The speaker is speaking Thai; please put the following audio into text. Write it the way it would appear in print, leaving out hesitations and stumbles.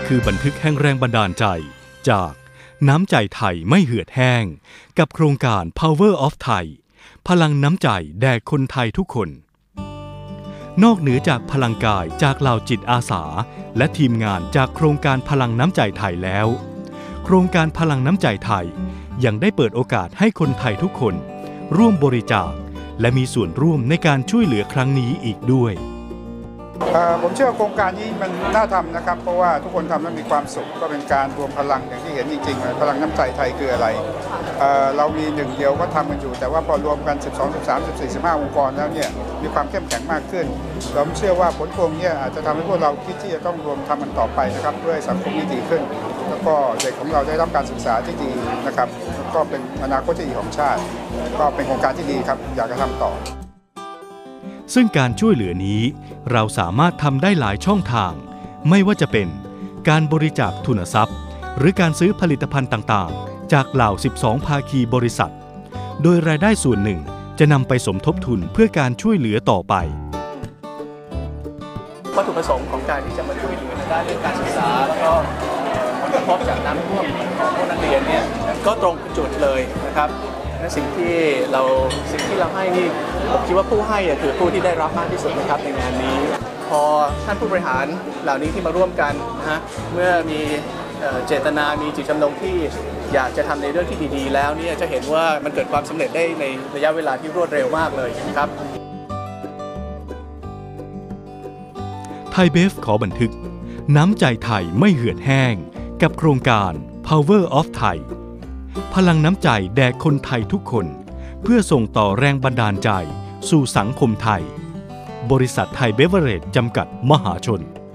คือบันทึกแห่งแรงบันดาลใจจากน้ำใจไทยไม่เหือดแห้งกับโครงการ Power of Thai พลังน้ำใจแด่คนไทยทุกคนนอกเหนือจากพลังกายจากเหล่าจิตอาสาและทีมงานจากโครงการพลังน้ำใจไทยแล้วโครงการพลังน้ำใจไทยยังได้เปิดโอกาสให้คนไทยทุกคนร่วมบริจาคและมีส่วนร่วมในการช่วยเหลือครั้งนี้อีกด้วยผมเชื่อโครงการนี้มันน่าทำนะครับเพราะว่าทุกคนทำแล้วมีความสุขก็เป็นการรวมพลังอย่างที่เห็นจริงๆพลังน้ำใจไทยคืออะไรเรามีหนึ่งเดียวก็ทำกันอยู่แต่ว่าพอรวมกัน12 13 14 15องค์กรแล้วเนี่ยมีความเข้มแข็งมากขึ้นเราเชื่อว่าผลพวงนี้อาจจะทำให้พวกเราคิดที่จะต้องรวมทำมันต่อไปนะครับเพื่อให้สังคมนี้ดีขึ้นแล้วก็เด็กของเราได้รับการศึกษาที่ดีนะครับก็เป็นอนาคตที่ดีของชาติก็เป็นโครงการที่ดีครับอยากจะทำต่อซึ่งการช่วยเหลือนี้เราสามารถทำได้หลายช่องทางไม่ว่าจะเป็นการบริจาคทุนทรัพย์หรือการซื้อผลิตภัณฑ์ต่างๆจากเหล่า12ภาคีบริษัทโดยรายได้ส่วนหนึ่งจะนำไปสมทบทุนเพื่อการช่วยเหลือต่อไปวัตถุประสงค์ของการที่จะมาช่วยเหลือในด้านเรื่องการศึกษาแล้วก็ผลกระทบจากน้ำท่วมของพวกนักเรียนเนี่ยก็ตรงจุดเลยนะครับและสิ่งที่เราให้นี่ผมคิดว่าผู้ให้คือผู้ที่ได้รับมากที่สุดนะครับในงานนี้พอท่านผู้บริหารเหล่านี้ที่มาร่วมกันนะฮะเมื่อมีเจตนามีจิตจำนงที่อยากจะทำในเรื่องที่ดีๆแล้วเนี่ยจะเห็นว่ามันเกิดความสำเร็จได้ในระยะเวลาที่รวดเร็วมากเลยนะครับไทยเบฟขอบันทึกน้ำใจไทยไม่เหือดแห้งกับโครงการ Power of Thai พลังน้ำใจแด่คนไทยทุกคนเพื่อส่งต่อแรงบันดาลใจสู่สังคมไทยบริษัทไทยเบเวอเรจจำกัดมหาชน